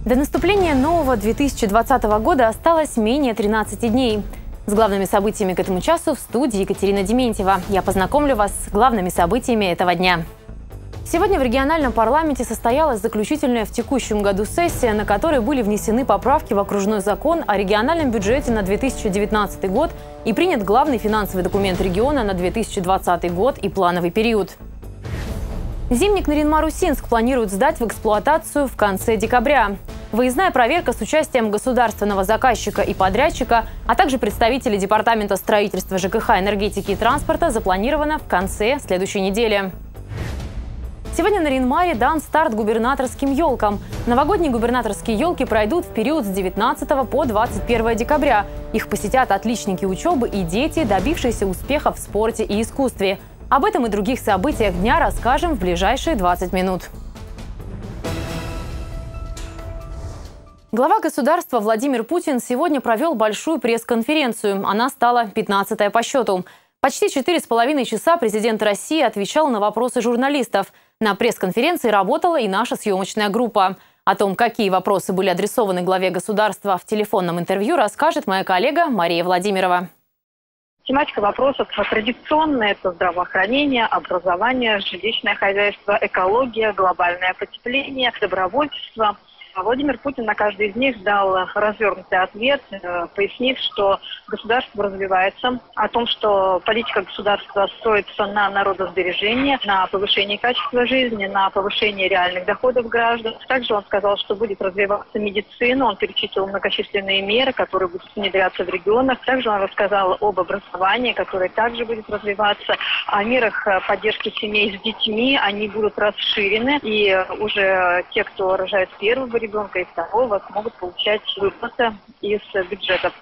До наступления нового 2020 года осталось менее 13 дней. С главными событиями к этому часу в студии Екатерина Дементьева. Я познакомлю вас с главными событиями этого дня. Сегодня в региональном парламенте состоялась заключительная в текущем году сессия, на которой были внесены поправки в окружной закон о региональном бюджете на 2019 год и принят главный финансовый документ региона на 2020 год и плановый период. Зимник Нарьян-Мар-Усинск планируют сдать в эксплуатацию в конце декабря. Выездная проверка с участием государственного заказчика и подрядчика, а также представителей Департамента строительства, ЖКХ, энергетики и транспорта запланирована в конце следующей недели. Сегодня на Нарьян-Маре дан старт губернаторским елкам. Новогодние губернаторские елки пройдут в период с 19 по 21 декабря. Их посетят отличники учебы и дети, добившиеся успеха в спорте и искусстве. Об этом и других событиях дня расскажем в ближайшие 20 минут. Глава государства Владимир Путин сегодня провел большую пресс-конференцию. Она стала 15-й по счету. Почти 4,5 часа президент России отвечал на вопросы журналистов. На пресс-конференции работала и наша съемочная группа. О том, какие вопросы были адресованы главе государства в телефонном интервью, расскажет моя коллега Мария Владимирова. Тематика вопросов традиционная – это здравоохранение, образование, жилищное хозяйство, экология, глобальное потепление, добровольчество. Владимир Путин на каждый из них дал развернутый ответ, пояснив, что государство развивается, о том, что политика государства строится на народосбережении, на повышении качества жизни, на повышении реальных доходов граждан. Также он сказал, что будет развиваться медицина, он перечислил многочисленные меры, которые будут внедряться в регионах. Также он рассказал об образовании, которое также будет развиваться, о мерах поддержки семей с детьми, они будут расширены, и уже те, кто рожает первого ребенка и второго, смогут получать выплаты из бюджета.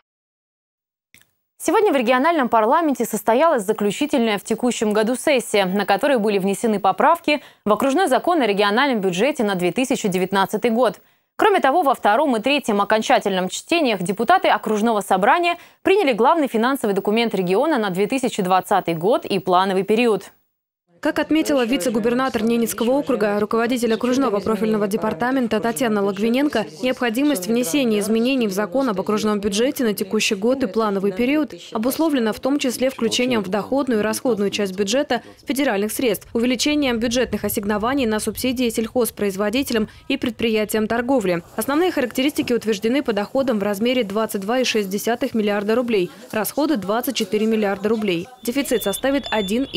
Сегодня в региональном парламенте состоялась заключительная в текущем году сессия, на которой были внесены поправки в окружной закон о региональном бюджете на 2019 год. Кроме того, во втором и третьем окончательном чтениях депутаты окружного собрания приняли главный финансовый документ региона на 2020 год и плановый период. Как отметила вице-губернатор Ненецкого округа, руководитель окружного профильного департамента Татьяна Логвиненко, необходимость внесения изменений в закон об окружном бюджете на текущий год и плановый период обусловлена в том числе включением в доходную и расходную часть бюджета федеральных средств, увеличением бюджетных ассигнований на субсидии сельхозпроизводителям и предприятиям торговли. Основные характеристики утверждены по доходам в размере 22,6 миллиарда рублей, расходы – 24 миллиарда рублей. Дефицит составит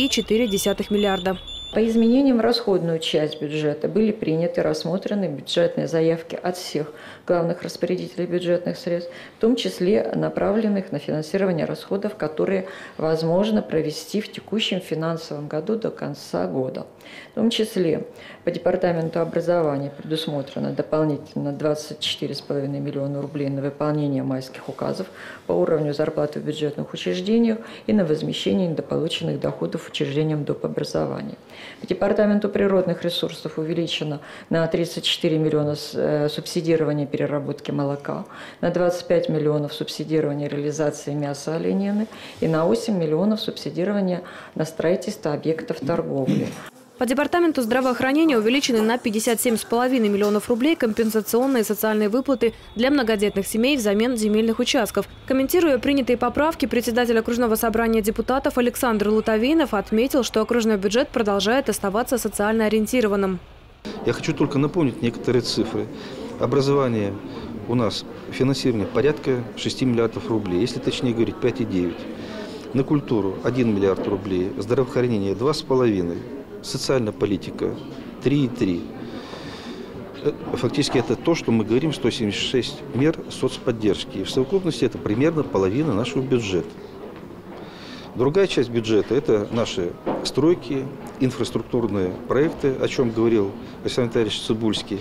1,4 миллиарда. По изменениям в расходную часть бюджета были приняты и рассмотрены бюджетные заявки от всех главных распорядителей бюджетных средств, в том числе направленных на финансирование расходов, которые возможно провести в текущем финансовом году до конца года. В том числе по департаменту образования предусмотрено дополнительно 24,5 миллиона рублей на выполнение майских указов по уровню зарплаты в бюджетных учреждениях и на возмещение недополученных доходов учреждениям доп. Образования. По департаменту природных ресурсов увеличено на 34 миллиона субсидирования переработки молока, на 25 миллионов субсидирования реализации мяса оленины и на 8 миллионов субсидирования на строительство объектов торговли. По департаменту здравоохранения увеличены на 57,5 миллионов рублей компенсационные социальные выплаты для многодетных семей взамен земельных участков. Комментируя принятые поправки, председатель окружного собрания депутатов Александр Лутовинов отметил, что окружной бюджет продолжает оставаться социально ориентированным. Я хочу только напомнить некоторые цифры. Образование у нас финансирование порядка 6 миллиардов рублей, если точнее говорить 5,9. На культуру 1 миллиард рублей, здравоохранение 2,5. Социальная политика 3,3. Фактически это то, что мы говорим, 176 мер соцподдержки. И в совокупности это примерно половина нашего бюджета. Другая часть бюджета – это наши стройки, инфраструктурные проекты, о чем говорил Александр Витальевич Цыбульский.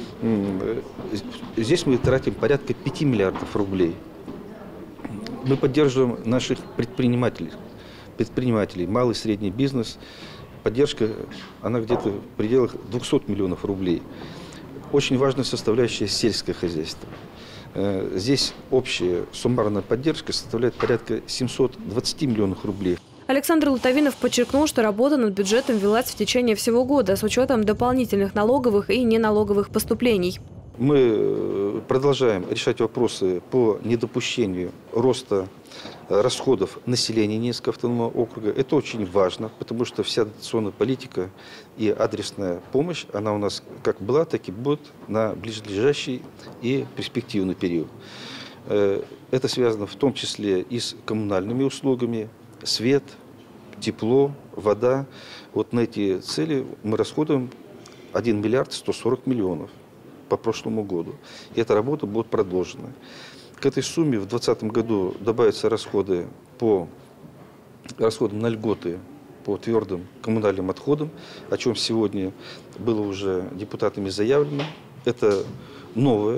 Здесь мы тратим порядка 5 миллиардов рублей. Мы поддерживаем наших предпринимателей, малый и средний бизнес. Поддержка, она где-то в пределах 200 миллионов рублей. Очень важная составляющая сельское хозяйство. Здесь общая суммарная поддержка составляет порядка 720 миллионов рублей. Александр Лутовинов подчеркнул, что работа над бюджетом велась в течение всего года с учетом дополнительных налоговых и неналоговых поступлений. Мы продолжаем решать вопросы по недопущению роста расходов населения Ненецкого автономного округа. Это очень важно, потому что вся дотационная политика и адресная помощь, она у нас как была, так и будет на ближайший и перспективный период. Это связано в том числе и с коммунальными услугами, свет, тепло, вода. Вот на эти цели мы расходуем 1 миллиард 140 миллионов по прошлому году. И эта работа будет продолжена. К этой сумме в 2020 году добавятся расходы на льготы по твердым коммунальным отходам, о чем сегодня было уже депутатами заявлено. Это новый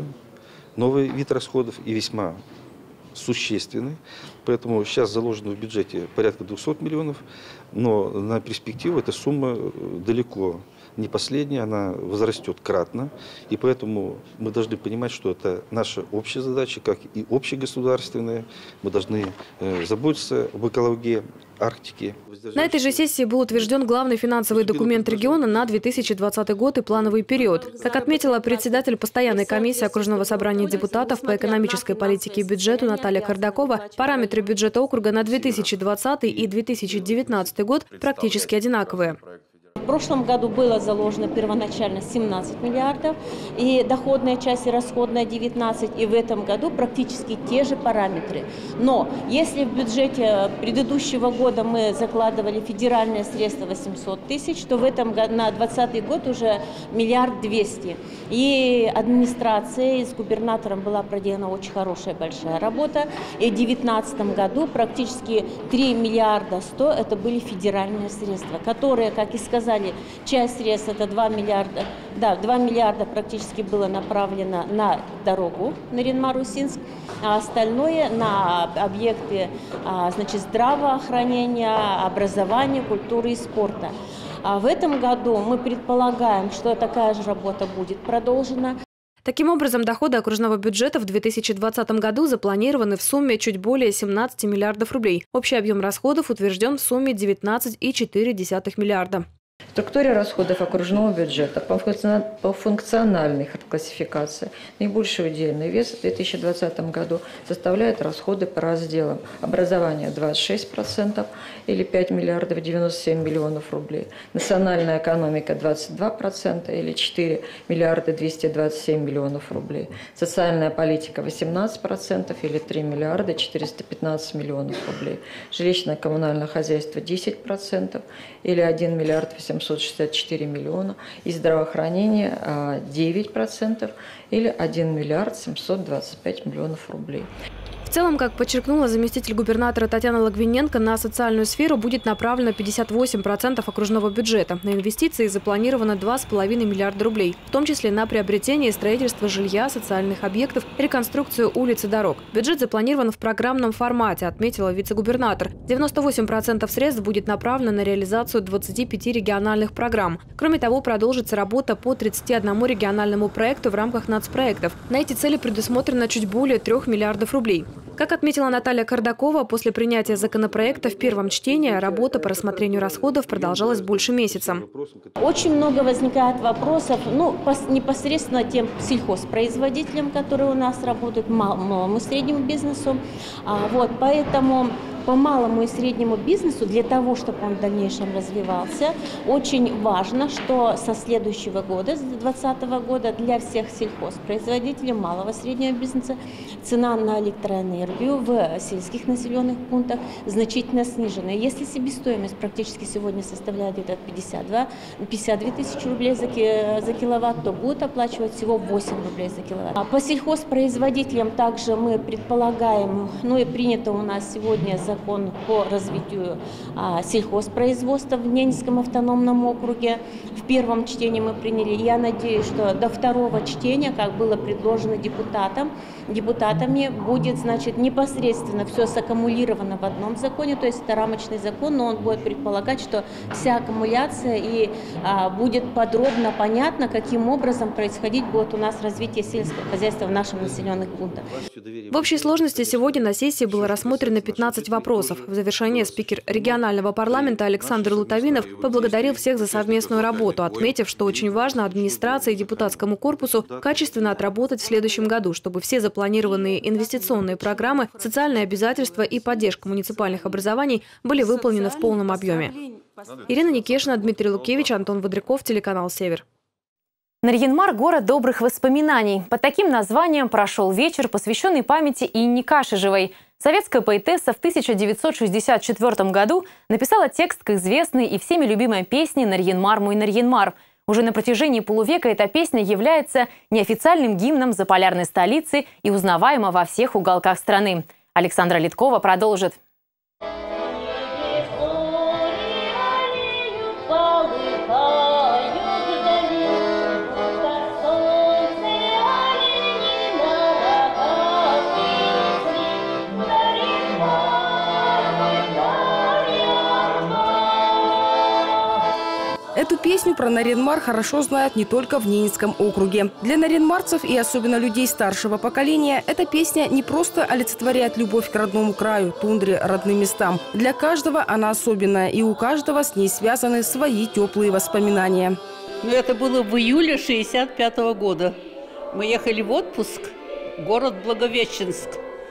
вид расходов и весьма существенный. Поэтому сейчас заложено в бюджете порядка 200 миллионов, но на перспективу эта сумма далеко не последняя, она возрастет кратно. И поэтому мы должны понимать, что это наша общая задача, как и общегосударственная. Мы должны заботиться об экологии Арктики. На этой же сессии был утвержден главный финансовый документ региона на 2020 год и плановый период. Как отметила председатель постоянной комиссии окружного собрания депутатов по экономической политике и бюджету Наталья Кардакова, параметры бюджета округа на 2020 и 2019 год практически одинаковые. В прошлом году было заложено первоначально 17 миллиардов, и доходная часть и расходная 19, и в этом году практически те же параметры. Но если в бюджете предыдущего года мы закладывали федеральные средства 800 тысяч, то в этом году, на 2020 год уже 1 200 000 000. И администрацией с губернатором была проделана очень хорошая большая работа. И в 2019 году практически 3 миллиарда 100 это были федеральные средства, которые, как и сказали, часть средств, это 2 миллиарда, да, 2 миллиарда практически было направлено на дорогу на Нарин-Марусинск, а остальное на объекты, значит, здравоохранения, образования, культуры и спорта. А в этом году мы предполагаем, что такая же работа будет продолжена. Таким образом, доходы окружного бюджета в 2020 году запланированы в сумме чуть более 17 миллиардов рублей. Общий объем расходов утвержден в сумме 19,4 миллиарда. В структуре расходов окружного бюджета по функциональной классификации наибольший удельный вес в 2020 году составляют расходы по разделам: образование 26% или 5 миллиардов 97 миллионов рублей, национальная экономика 22% или 4 миллиарда 227 миллионов рублей, социальная политика 18% или 3 миллиарда 415 миллионов рублей, жилищно-коммунальное хозяйство 10% или 1 миллиард 864 миллиона, и здравоохранение 9% или 1 миллиард 725 миллионов рублей. В целом, как подчеркнула заместитель губернатора Татьяна Логвиненко, на социальную сферу будет направлено 58% окружного бюджета. На инвестиции запланировано 2,5 миллиарда рублей, в том числе на приобретение и строительство жилья, социальных объектов, реконструкцию улиц и дорог. Бюджет запланирован в программном формате, отметила вице-губернатор. 98% средств будет направлено на реализацию 25 региональных программ. Кроме того, продолжится работа по 31 региональному проекту в рамках нацпроектов. На эти цели предусмотрено чуть более 3 миллиардов рублей. Как отметила Наталья Кардакова, после принятия законопроекта в первом чтении работа по рассмотрению расходов продолжалась больше месяца. Очень много возникает вопросов, непосредственно тем сельхозпроизводителям, которые у нас работают, малому и среднему бизнесу. Поэтому по малому и среднему бизнесу, для того, чтобы он в дальнейшем развивался, очень важно, что со следующего года, с 2020 года, для всех сельхозпроизводителей малого и среднего бизнеса цена на электроэнергию в сельских населенных пунктах значительно снижена. Если себестоимость практически сегодня составляет где-то 52 тысячи рублей за киловатт, то будет оплачивать всего 8 рублей за киловатт. А по сельхозпроизводителям также мы предполагаем, и принято у нас сегодня закон по развитию сельхозпроизводства в Ненецком автономном округе. В первом чтении мы приняли. Я надеюсь, что до второго чтения, как было предложено депутатами, будет, непосредственно все саккумулировано в одном законе, то есть это рамочный закон, но он будет предполагать, что вся аккумуляция и будет подробно понятно, каким образом происходить будет у нас развитие сельского хозяйства в наших населенных пунктах. В общей сложности сегодня на сессии было рассмотрено 15 вопросов. вопросов. В завершение спикер регионального парламента Александр Лутовинов поблагодарил всех за совместную работу, отметив, что очень важно администрации и депутатскому корпусу качественно отработать в следующем году, чтобы все запланированные инвестиционные программы, социальные обязательства и поддержка муниципальных образований были выполнены в полном объеме. Ирина Никешина, Дмитрий Лукевич, Антон Водряков, телеканал «Север». Нарьян-Мар – город добрых воспоминаний. Под таким названием прошел вечер, посвященный памяти Инне Кашижевой. Советская поэтесса в 1964 году написала текст к известной и всеми любимой песне «Нарьян-Мар, мой Нарьян-Мар». Уже на протяжении полувека эта песня является неофициальным гимном заполярной столицы и узнаваема во всех уголках страны. Александра Литкова продолжит. Эту песню про Нарьян-Мар хорошо знают не только в Ненецком округе. Для нарьян-марцев и особенно людей старшего поколения эта песня не просто олицетворяет любовь к родному краю, тундре, родным местам. Для каждого она особенная, и у каждого с ней связаны свои теплые воспоминания. Это было в июле 1965 года. Мы ехали в отпуск в город Благовещенск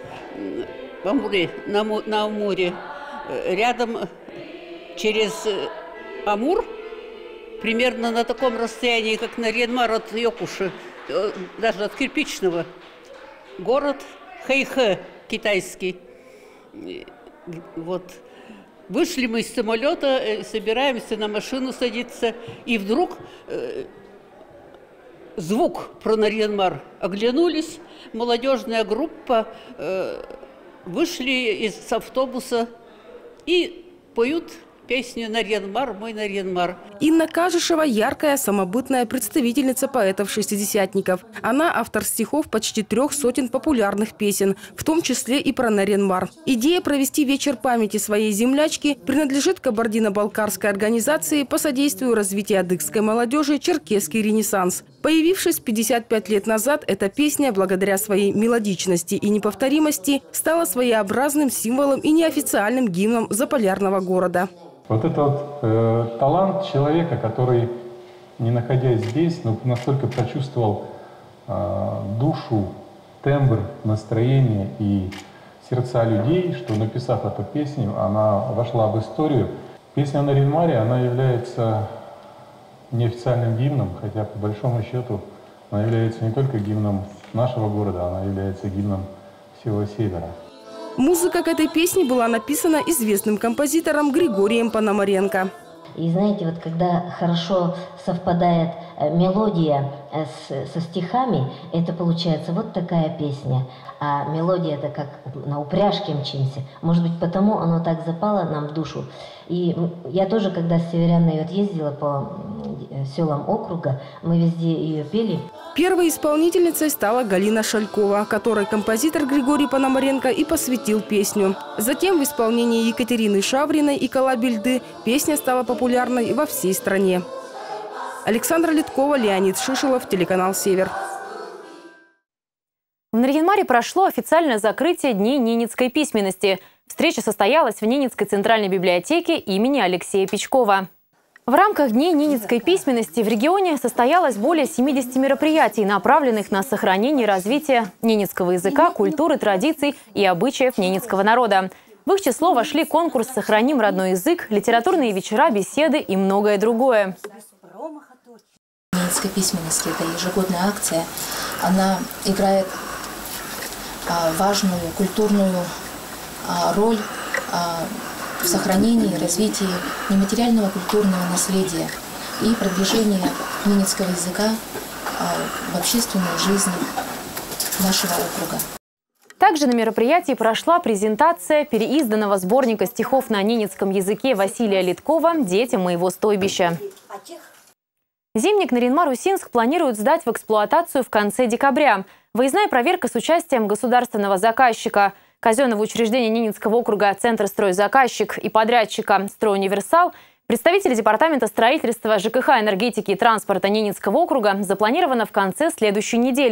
на Амуре. Рядом через Амур, примерно на таком расстоянии, как Нарьян-Мар от Йокуши, даже от кирпичного, город Хэйхэ китайский. Вот. Вышли мы из самолета, собираемся на машину садиться, и вдруг звук про Нарьян-Мар. Оглянулись, молодежная группа, вышли из автобуса и поют песню «Нарьян-Мар, мой Нарьян-Мар». Инна Кашижева – яркая, самобытная представительница поэтов-шестидесятников. Она автор стихов почти 300 популярных песен, в том числе и про Нарьян-Мар. Идея провести вечер памяти своей землячки принадлежит кабардино-балкарской организации по содействию развитию адыгской молодежи «Черкесский ренессанс». Появившись 55 лет назад, эта песня, благодаря своей мелодичности и неповторимости, стала своеобразным символом и неофициальным гимном заполярного города. Вот это талант человека, который, не находясь здесь, но настолько прочувствовал душу, тембр, настроение и сердца людей, что, написав эту песню, она вошла в историю. Песня о Нарьян-Маре, она является неофициальным гимном, хотя по большому счету она является не только гимном нашего города, она является гимном всего Севера. Музыка к этой песне была написана известным композитором Григорием Пономаренко. И знаете, вот когда хорошо совпадает мелодия со стихами, это получается вот такая песня. А мелодия это как на упряжке мчимся. Может быть, потому оно так запало нам в душу. И я тоже, когда с северянной вот ездила по селам округа, мы везде ее пели. Первой исполнительницей стала Галина Шалькова, которой композитор Григорий Пономаренко и посвятил песню. Затем в исполнении Екатерины Шавриной и Колыбельды песня стала популярной во всей стране. Александра Литкова, Леонид Шишелов, телеканал «Север». В Нарьян-Маре прошло официальное закрытие Дней ненецкой письменности. Встреча состоялась в Ненецкой центральной библиотеке имени Алексея Печкова. В рамках Дней ненецкой письменности в регионе состоялось более 70 мероприятий, направленных на сохранение и развитие ненецкого языка, культуры, традиций и обычаев ненецкого народа. В их число вошли конкурс «Сохраним родной язык», литературные вечера, беседы и многое другое. Ненецкой письменности – это ежегодная акция. Она играет важную культурную роль в сохранении и развитии нематериального культурного наследия и продвижении ненецкого языка в общественную жизнь нашего округа. Также на мероприятии прошла презентация переизданного сборника стихов на ненецком языке Василия Литкова «Дети моего стойбища». Зимник Нарьян-Мар-Усинск планируют сдать в эксплуатацию в конце декабря. Выездная проверка с участием государственного заказчика, казенного учреждения Ненецкого округа «Центр стройзаказчик» и подрядчика «Стройуниверсал», представители Департамента строительства, ЖКХ, энергетики и транспорта Ненецкого округа запланировано в конце следующей недели.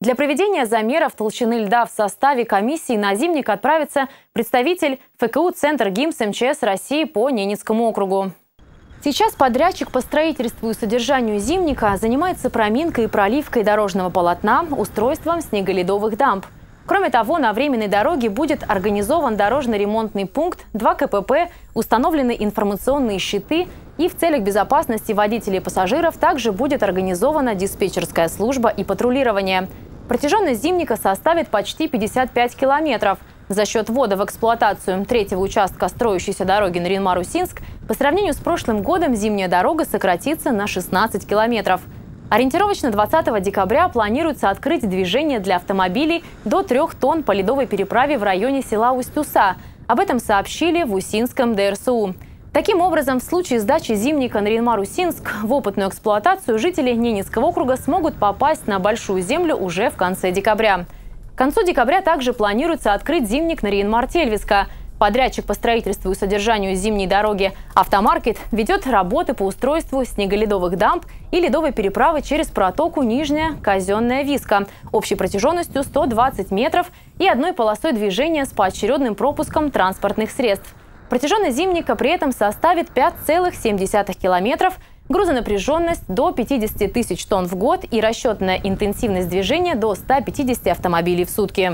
Для проведения замеров толщины льда в составе комиссии на зимник отправится представитель ФКУ «Центр ГИМС МЧС России» по Ненецкому округу. Сейчас подрядчик по строительству и содержанию зимника занимается проминкой и проливкой дорожного полотна, устройством снеголедовых дамб. Кроме того, на временной дороге будет организован дорожно-ремонтный пункт, 2 КПП, установлены информационные щиты, и в целях безопасности водителей и пассажиров также будет организована диспетчерская служба и патрулирование. Протяженность зимника составит почти 55 километров. За счет ввода в эксплуатацию третьего участка строящейся дороги Нарьян-Мар-Усинск по сравнению с прошлым годом зимняя дорога сократится на 16 километров. Ориентировочно 20 декабря планируется открыть движение для автомобилей до 3 тонн по ледовой переправе в районе села Усть-Уса. Об этом сообщили в Усинском ДРСУ. Таким образом, в случае сдачи зимника Нарьян-Мар-Усинск в опытную эксплуатацию жители Ненецкого округа смогут попасть на Большую землю уже в конце декабря. К концу декабря также планируется открыть зимник Нарьян-Мар-Тельвиска. Подрядчик по строительству и содержанию зимней дороги «Автомаркет» ведет работы по устройству снеголедовых дамб и ледовой переправы через протоку Нижняя Казенная Виска общей протяженностью 120 метров и одной полосой движения с поочередным пропуском транспортных средств. Протяженность зимника при этом составит 5,7 километров, грузонапряженность до 50 тысяч тонн в год и расчетная интенсивность движения до 150 автомобилей в сутки.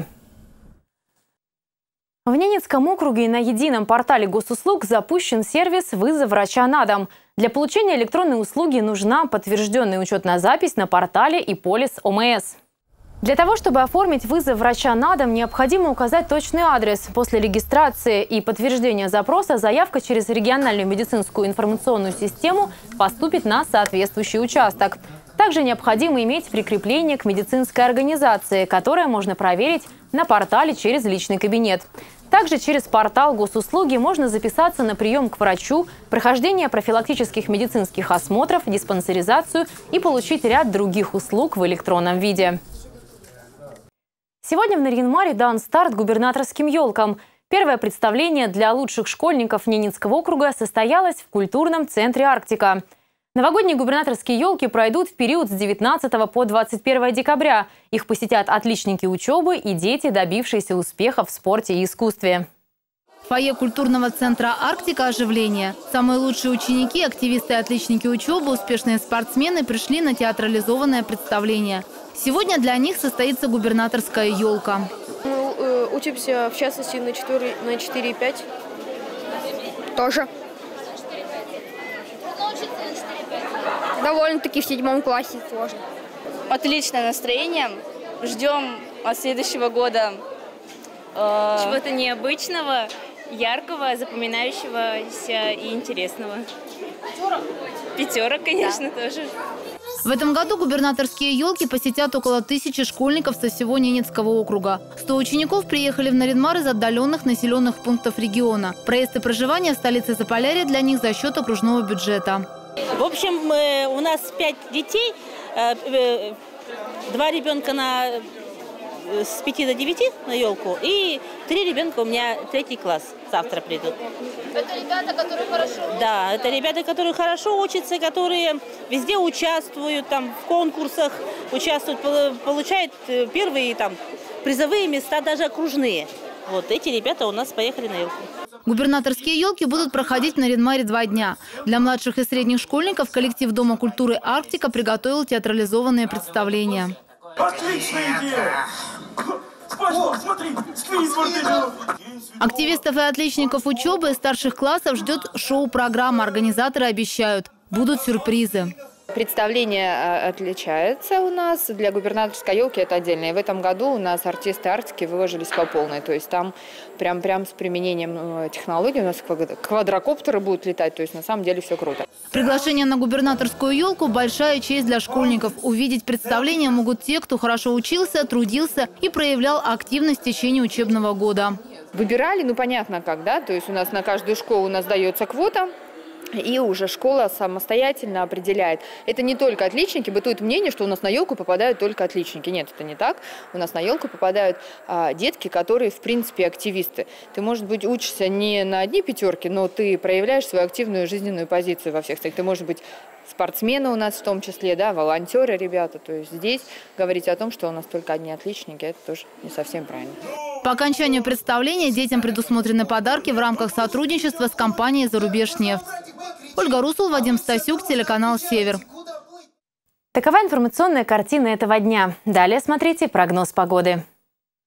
В Ненецком округе на едином портале госуслуг запущен сервис «Вызов врача на дом». Для получения электронной услуги нужна подтвержденная учетная запись на портале и полис ОМС. Для того, чтобы оформить вызов врача на дом, необходимо указать точный адрес. После регистрации и подтверждения запроса заявка через региональную медицинскую информационную систему поступит на соответствующий участок. Также необходимо иметь прикрепление к медицинской организации, которое можно проверить на портале через личный кабинет. Также через портал госуслуги можно записаться на прием к врачу, прохождение профилактических медицинских осмотров, диспансеризацию и получить ряд других услуг в электронном виде. Сегодня в Нарьян-Маре дан старт губернаторским елкам. Первое представление для лучших школьников Ненецкого округа состоялось в культурном центре «Арктика». Новогодние губернаторские елки пройдут в период с 19 по 21 декабря. Их посетят отличники учебы и дети, добившиеся успехов в спорте и искусстве. В фойе культурного центра «Арктика» оживление. Самые лучшие ученики, активисты и отличники учебы, успешные спортсмены пришли на театрализованное представление. Сегодня для них состоится губернаторская елка. Мы учимся, в частности, на 4 и 5. Тоже. Довольно-таки в 7 классе сложно. Отличное настроение. Ждем от следующего года чего-то необычного, яркого, запоминающегося и интересного. Пятерок, конечно, да. Тоже. В этом году губернаторские елки посетят около 1000 школьников со всего Ненецкого округа. 100 учеников приехали в Нарьян-Мар из отдаленных населенных пунктов региона. Проезд и проживание в столице Заполярья для них за счет окружного бюджета. В общем, у нас 5 детей, 2 ребенка с 5 до 9 на елку и 3 ребенка у меня 3 класс завтра придут. Это ребята, которые хорошо учатся? Да, это ребята, которые хорошо учатся, которые везде участвуют, там, в конкурсах участвуют, получают первые там, призовые места, даже окружные. Вот эти ребята у нас поехали на елку. Губернаторские елки будут проходить в Нарьян-Маре 2 дня. Для младших и средних школьников коллектив Дома культуры «Арктика» приготовил театрализованные представления. Отличная идея! Смотри, Активистов и отличников учебы и старших классов ждет шоу-программа. Организаторы обещают, будут сюрпризы. Представление отличается у нас. Для губернаторской елки это отдельно. И в этом году у нас артисты Арктики выложились по полной. То есть там прям с применением технологий у нас квадрокоптеры будут летать. То есть на самом деле все круто. Приглашение на губернаторскую елку – большая честь для школьников. Увидеть представление могут те, кто хорошо учился, трудился и проявлял активность в течение учебного года. Выбирали, ну понятно как, да? То есть у нас на каждую школу у нас дается квота. И уже школа самостоятельно определяет. Это не только отличники. Бытует мнение, что у нас на елку попадают только отличники. Нет, это не так. У нас на елку попадают детки, которые, в принципе, активисты. Ты, может быть, учишься не на одни пятерки, но ты проявляешь свою активную жизненную позицию во всех. Ты, может быть, спортсмены у нас в том числе, да, волонтеры, ребята. То есть здесь говорить о том, что у нас только одни отличники, это тоже не совсем правильно. По окончанию представления детям предусмотрены подарки в рамках сотрудничества с компанией «Зарубежнефть». Ольга Русул, Вадим Стасюк, телеканал «Север». Такова информационная картина этого дня. Далее смотрите прогноз погоды.